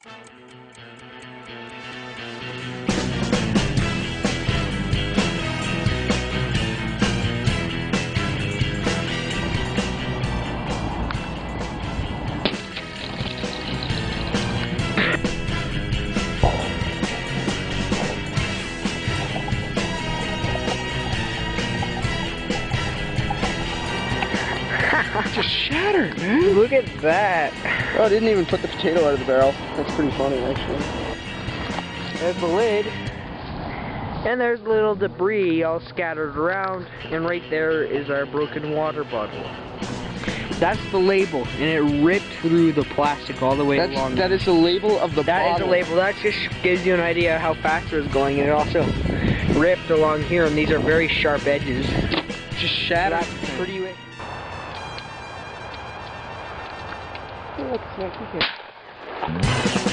Just shattered, man. Look at that. Oh, I didn't even put the potato out of the barrel. That's pretty funny, actually. There's the lid. And there's little debris all scattered around. And right there is our broken water bottle. That's the label, and it ripped through the plastic all the way along. That is the label of the bottle. That is the label. That just gives you an idea how fast it was going, and it also ripped along here, and these are very sharp edges. Just shattered. So that's pretty. Oh, look, it's not cooking.